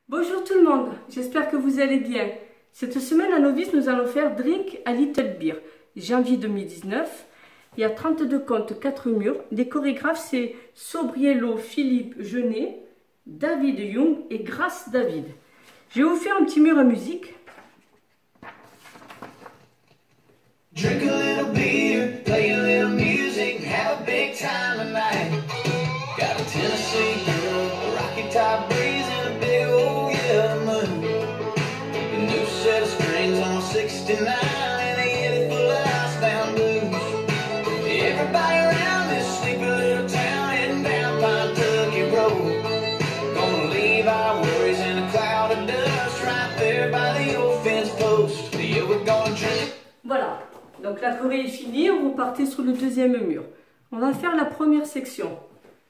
Bonjour tout le monde, j'espère que vous allez bien. Cette semaine à Novice, nous allons faire Drink a Little Beer, janvier 2019. Il y a 32 contes, 4 murs. Les chorégraphes, c'est Sobriello, Philippe Genet, David Young et Grace David. Je vais vous faire un petit mur à musique. Drink a little beer, play a little music, have a big time tonight. Got a Tennessee girl, a rocky top breeze, and a big old yellow moon. A new set of strings on 69, and a Yeti full of housebound blues. Everybody around this sleepy little town, heading down Kentucky Road. Gonna leave our worries in a cloud of dust, right there by the old fence post. Yeah, we're gonna drink. Voilà, donc la choré est finie, vous partez sur le deuxième mur. On va faire la première section.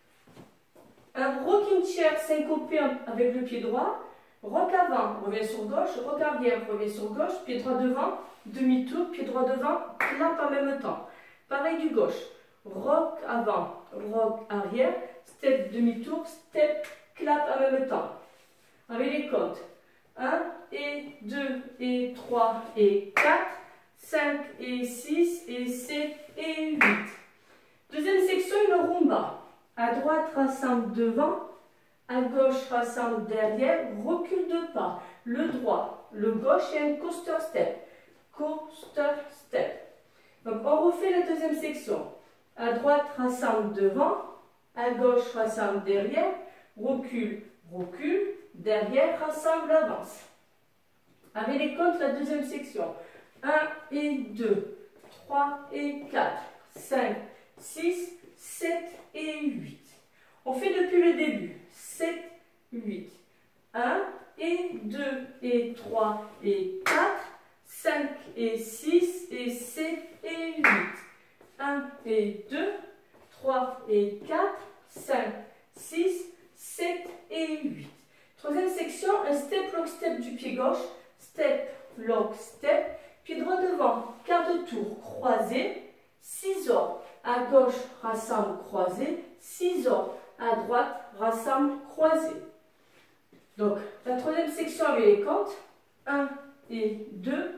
Un rocking chair syncopé avec le pied droit, rock avant, revient sur gauche, rock arrière, revient sur gauche, pied droit devant, demi-tour, pied droit devant, clap en même temps. Pareil du gauche, rock avant, rock arrière, step demi-tour, step, clap en même temps. Avec les comptes 1 et 2 et 3 et 4, 5 et 6 et 7 et 8. Deuxième section, une rumba. À droite, rassemble devant, à gauche, rassemble derrière, recule de pas. Le droit, le gauche et un coaster step. Coaster step. Donc, on refait la deuxième section. À droite, rassemble devant, à gauche, rassemble derrière, recule, recule, derrière, rassemble, avance. Avec les comptes, la deuxième section. 1 et 2, 3 et 4, 5, 6, 7 et 8. On fait depuis le début. 7, 8. 1 et 2 et 3 et 4, 5 et 6 et 7 et 8. 1 et 2, 3 et 4, 5, 6, 7 et 8. Troisième section, un step, lock, step du pied gauche. Step, lock, step. Pied droit devant, quart de tour, croisé. 6 ordres. À gauche, rassemble, croisé. 6 ordres. À droite, rassemble, croisé. Donc, la troisième section avec les comptes. 1 et 2,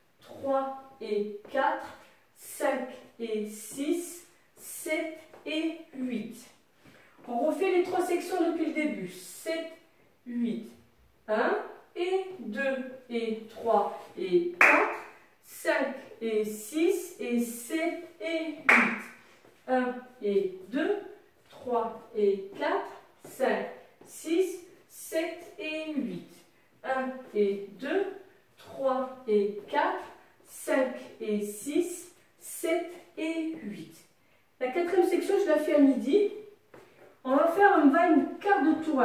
3 et 4, 5 et 6, 7 et 8. On refait les trois sections depuis le début. 7, 8, 1 et 2 et 3 et 4, 5 et 6 et 7 et 8. 1 et 2, 3 et 4, 5, 6, 7 et 8. 1 et 2, 3 et 4, 5 et 6, 7 et 8. La quatrième section, je la fais à midi. On va faire un vine quart de tour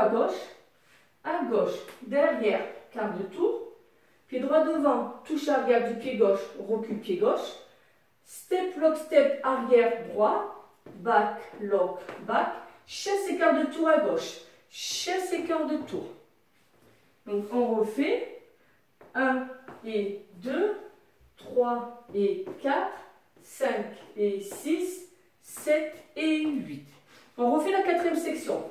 à gauche, derrière, quart de tour. Pied droit devant, touche arrière du pied gauche, recule pied gauche. Step, lock, step, arrière, droit. Back, lock, back. Chasse et quart de tour à gauche. Chasse et quart de tour. Donc on refait. 1 et 2, 3 et 4, 5 et 6, 7 et 8. On refait la quatrième section.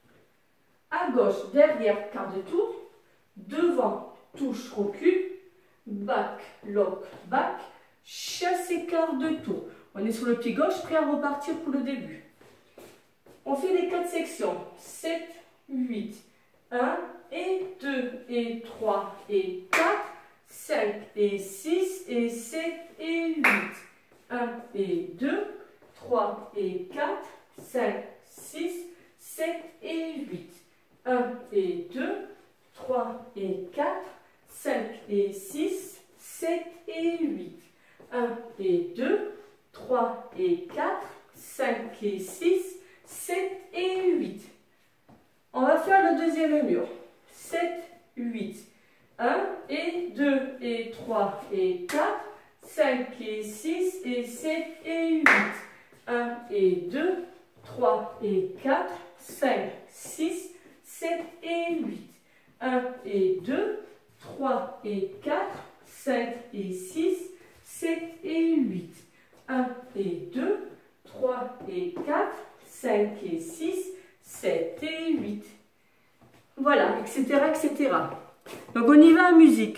À gauche, derrière, quart de tour. Devant, touche, recule, back, lock, back, chasse et quart de tour. On est sur le pied gauche, prêt à repartir pour le début. On fait les 4 sections. 7, 8, 1 et 2 et 3 et 4, 5 et 6 et 7 et 8. 1 et 2, 3 et 4, 5, 6, 7 et 8. 1 et 2, 3 et 4, 5 et 6, 7 et 8. 1 et 2, 3 et 4, 5 et 6, 7 et 8. On va faire le deuxième mur. 7, 8. 1 et 2 et 3 et 4, 5 et 6 et 7 et 8. 1 et 2, 3 et 4, 5, 6, 7 et 8. 1 et 2, 3 et 4, 5 et 6, 7 et 8. 1 et 2, 3 et 4, 5 et 6, 7 et 8. Voilà, etc., etc. Donc on y va en musique.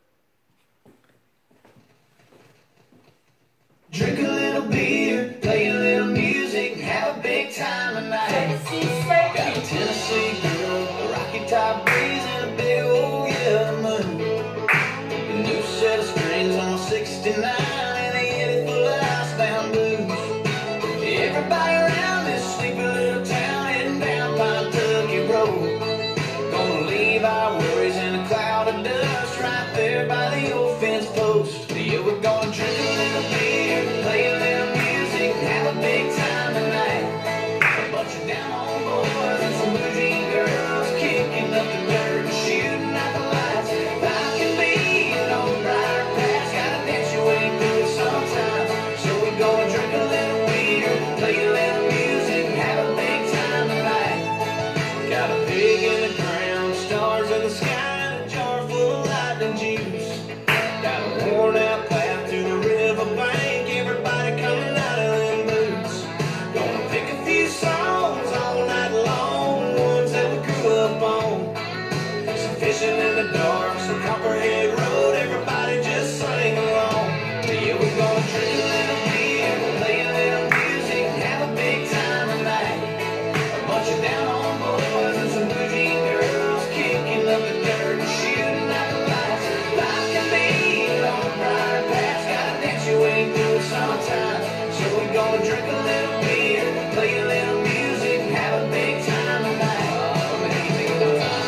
Drink a little beer, play a little music, have a big time tonight. Got a Tennessee girl, a rocky top breeze, and a big old yellow moon. A new set of strings on 69, and they hit it full of house down blues. Everybody around this sleepy little town heading down Kentucky Road. Gonna leave our worries in a cloud of dust right there by the old fence post. Yeah, we're gonna drink a little beer, play a little music, have a big time tonight. A bunch of down home boys and some blue jean girls kicking up the dirt and shooting out the lights. Life can be an old brighter past, gotta dance your way through it sometimes. So we're gonna drink a little beer, play a little music, have a big time tonight. Got a pig in the ground, stars in the sky, and a jar full of lightning juice. Got a worn out path to the riverbank, everybody coming out of them boots. Gonna pick a few songs all night long, ones that we grew up on. Some fishing in the dark, some Copperhead Road, everybody just sing along. Yeah, we're gonna drink a little beer, play a little music, have a big time tonight. A bunch of down home boys and some blue jean girls kicking up the dirt and shooting out the lights. Life can be a long brighter past, gotta dance your way through it sometime. So we're gonna drink a little beer, play a little music, have a big time tonight. Oh, man, you think about time?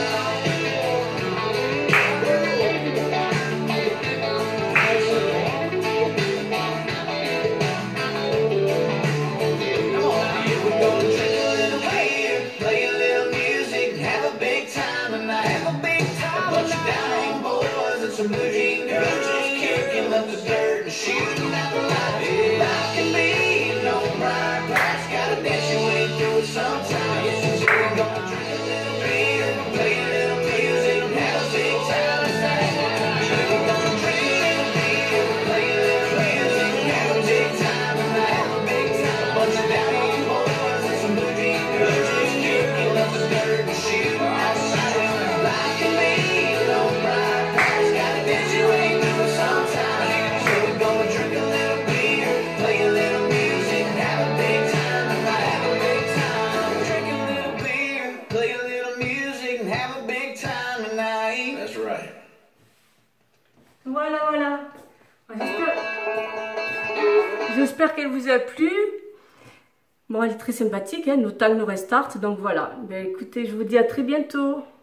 Come on, yeah, we're gonna drink a little beer, play a little music, have a big time tonight. Have a big time. A bunch of down home boys and some blue jean girls just kicking up the dirt and shooting out the lights. Life can be a long bright past, gotta dance your way through it sometime. So we're gonna drink a little beer, play a little music, have a big time tonight. Yeah, we're gonna drink a little beer, play a little music, have a big time tonight. Have a big time. A bunch of down home boys and some blue jean girls just kicking up the dirt and shooting out the lights. Life can be a long bright past, gotta dance your way through it sometime. So we're gonna drink a little beer, play a little music, have a big time tonight. Have a big time. Drink a little beer, play a little music, and have a big time tonight. That's right. Voilà, voilà. J'espère qu'elle vous a plu. Bon, elle est très sympathique, hein, No Time No Restart. Donc voilà. Ben, écoutez, je vous dis à très bientôt.